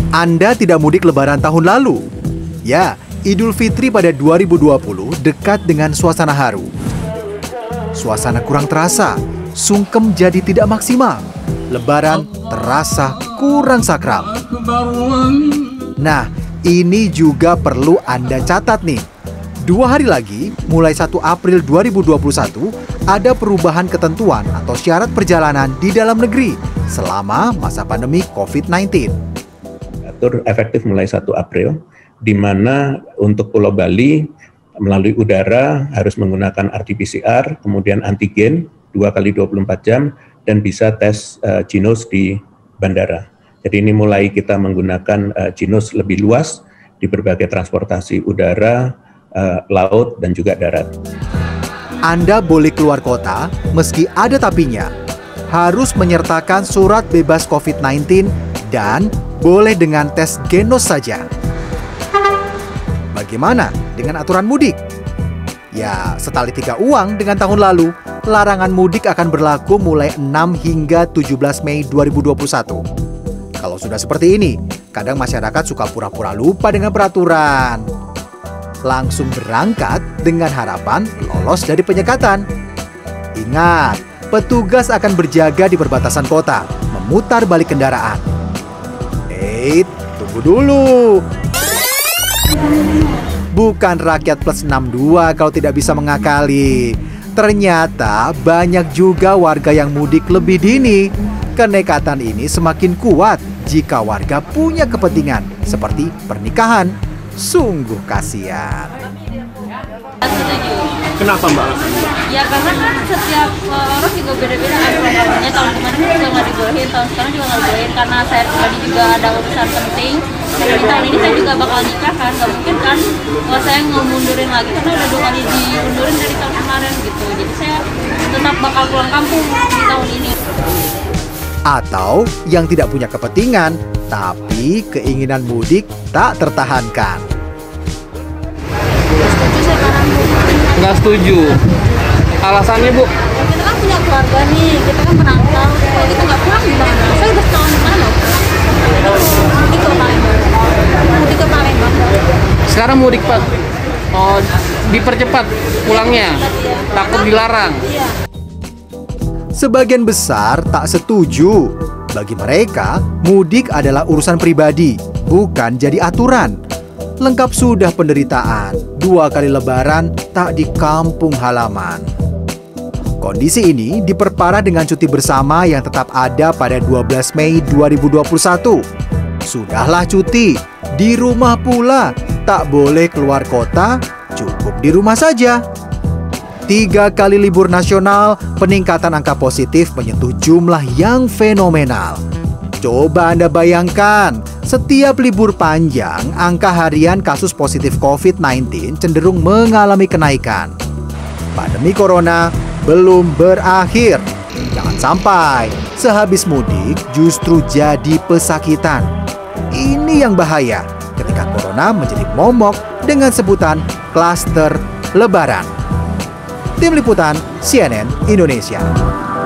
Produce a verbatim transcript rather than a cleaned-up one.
Anda tidak mudik Lebaran tahun lalu? Ya, Idul Fitri pada dua ribu dua puluh dekat dengan suasana haru. Suasana kurang terasa, sungkem jadi tidak maksimal. Lebaran terasa kurang sakral. Nah, ini juga perlu Anda catat nih. Dua hari lagi, mulai satu April dua ribu dua puluh satu, ada perubahan ketentuan atau syarat perjalanan di dalam negeri selama masa pandemi covid sembilan belas. Atur efektif mulai satu April, di mana untuk Pulau Bali melalui udara harus menggunakan R T P C R, kemudian antigen dua kali dua puluh empat jam, dan bisa tes uh, Ginos di bandara. Jadi ini mulai kita menggunakan uh, Ginos lebih luas di berbagai transportasi udara, uh, laut, dan juga darat. Anda boleh keluar kota meski ada tapinya. Harus menyertakan surat bebas covid sembilan belas dan boleh dengan tes Genos saja. Bagaimana dengan aturan mudik? Ya, setali tiga uang dengan tahun lalu. Larangan mudik akan berlaku mulai enam hingga tujuh belas Mei dua ribu dua puluh satu. Kalau sudah seperti ini, kadang masyarakat suka pura-pura lupa dengan peraturan. Langsung berangkat dengan harapan lolos dari penyekatan. Ingat, petugas akan berjaga di perbatasan kota, memutar balik kendaraan. Eh, tunggu dulu. Bukan rakyat plus enam puluh dua kalau tidak bisa mengakali. Ternyata banyak juga warga yang mudik lebih dini. Kenekatan ini semakin kuat jika warga punya kepentingan seperti pernikahan. Sungguh kasihan. Kenapa Mbak? Ya karena kan setiap uh, orang juga beda-beda kan programnya. Tahun kemarin juga nggak dibolehin, tahun sekarang juga nggak dibolehin karena saya pribadi juga ada urusan penting. Jadi tahun ini saya juga bakal nikah kan, nggak mungkin kan kalau saya ngemundurin lagi karena udah dua kali diundurin dari tahun kemarin gitu. Jadi saya tetap bakal pulang kampung di tahun ini. Atau yang tidak punya kepentingan, tapi keinginan mudik tak tertahankan. Setuju saya karena Nggak setuju. Alasannya Bu? kita kan punya keluarga nih, kita kan merantau. Kalau kita nggak pulang gimana? Saya udah setahun di sana loh. Mudik ke Palembang. Mudik ke Palembang. Sekarang mudik Pak. Oh, dipercepat pulangnya. Takut dilarang. Iya. Sebagian besar tak setuju. Bagi mereka, mudik adalah urusan pribadi, bukan jadi aturan. Lengkap sudah penderitaan, dua kali lebaran tak di kampung halaman. Kondisi ini diperparah dengan cuti bersama yang tetap ada pada dua belas Mei dua ribu dua puluh satu. Sudahlah cuti, di rumah pula, tak boleh keluar kota, cukup di rumah saja. Tiga kali libur nasional, peningkatan angka positif menyentuh jumlah yang fenomenal. Coba Anda bayangkan, setiap libur panjang, angka harian kasus positif covid sembilan belas cenderung mengalami kenaikan. Pandemi corona belum berakhir. Jangan sampai sehabis mudik justru jadi pesakitan. Ini yang bahaya ketika corona menjadi momok dengan sebutan klaster lebaran. Tim Liputan C N N Indonesia.